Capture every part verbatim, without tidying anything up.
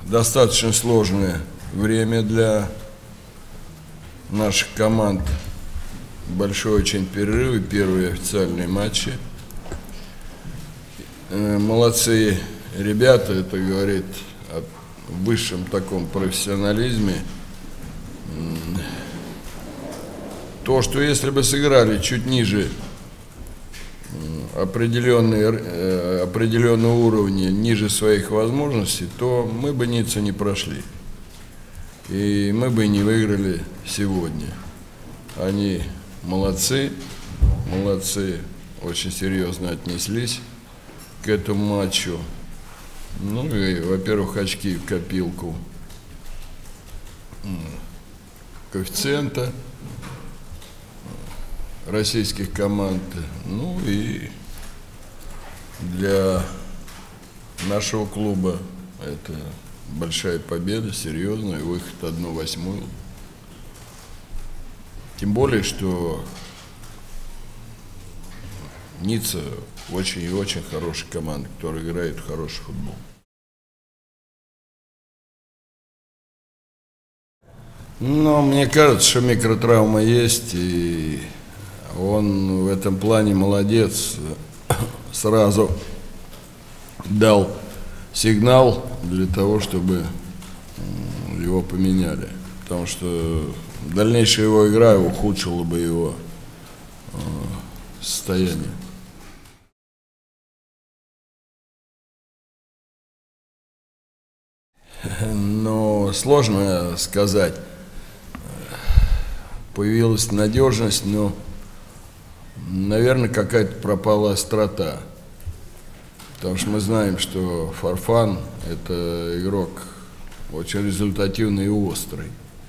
достаточно сложное время для наших команд. Большой очень перерыв, первые официальные матчи. Молодцы ребята, это говорит о высшем таком профессионализме. То, что если бы сыграли чуть ниже определенные, определенного уровня, ниже своих возможностей, то мы бы Ниццу не прошли. И мы бы не выиграли сегодня. Они молодцы, молодцы, очень серьезно отнеслись к этому матчу. Ну и, во-первых, очки в копилку коэффициента российских команд. Ну и для нашего клуба это большая победа, серьезная, выход одну восьмую. Тем более, что Ницца очень и очень хорошая команда, которая играет в хороший футбол. Но мне кажется, что микротравма есть, и он в этом плане молодец. Сразу дал сигнал для того, чтобы его поменяли. Потому что дальнейшая его игра ухудшила бы его состояние. Но сложно сказать. Появилась надежность, но, наверное, какая-то пропала острота. Потому что мы знаем, что Фарфан – это игрок очень результативный и острый.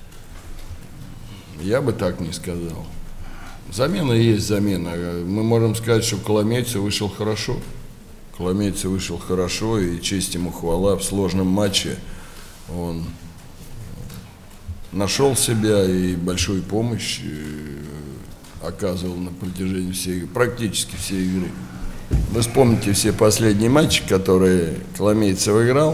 Я бы так не сказал. Замена есть замена. Мы можем сказать, что Коломейцев вышел хорошо. Коломейцев вышел хорошо, и честь ему хвала. В сложном матче он нашел себя и большую помощь оказывал на протяжении всей, практически всей игры. Вы вспомните все последние матчи, которые Коломейцев играл.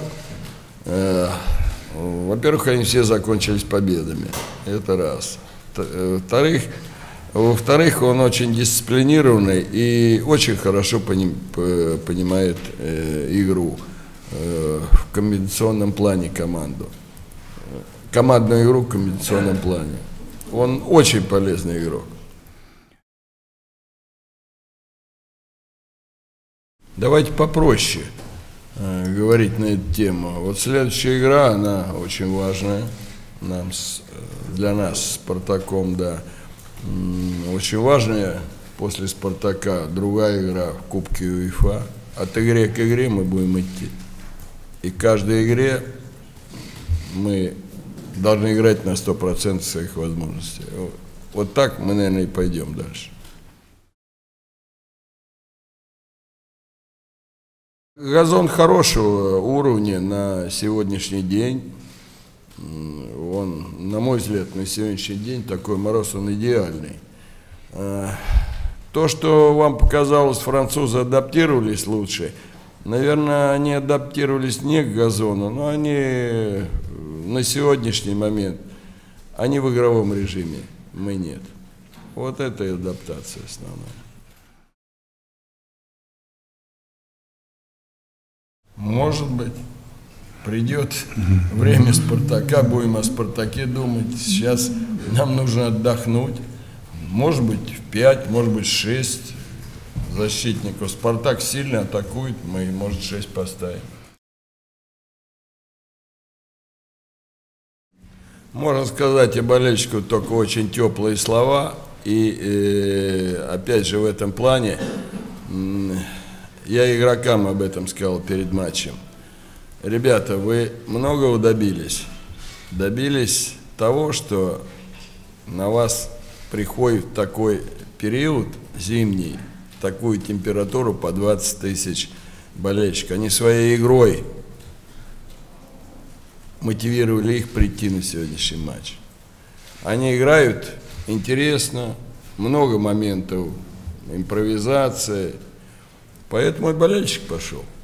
Во-первых, они все закончились победами. Это раз. Во-вторых, во-вторых, он очень дисциплинированный и очень хорошо понимает игру в комбинационном плане команду. Командную игру в комбинационном плане. Он очень полезный игрок. Давайте попроще э, говорить на эту тему. Вот следующая игра, она очень важная нам, для нас с Спартаком, да. Очень важная после Спартака другая игра в Кубке УЕФА. От игры к игре мы будем идти. И в каждой игре мы должны играть на сто процентов своих возможностей. Вот так мы, наверное, и пойдем дальше. Газон хорошего уровня на сегодняшний день. Он, на мой взгляд, на сегодняшний день такой мороз, он идеальный. То, что вам показалось, французы адаптировались лучше, наверное, они адаптировались не к газону, но они на сегодняшний момент, они в игровом режиме, мы нет. Вот это и адаптация основная. Может быть, придет время Спартака, будем о Спартаке думать. Сейчас нам нужно отдохнуть. Может быть, в пять, может быть, шесть защитников. Спартак сильно атакует, мы, может, шесть поставим. Можно сказать о болельщику только очень теплые слова. И э, опять же в этом плане я игрокам об этом сказал перед матчем. Ребята, вы многого добились. Добились того, что на вас приходит такой период зимний, такую температуру по двадцать тысяч болельщиков. Они своей игрой мотивировали их прийти на сегодняшний матч. Они играют интересно, много моментов импровизации. Поэтому и болельщик пошел.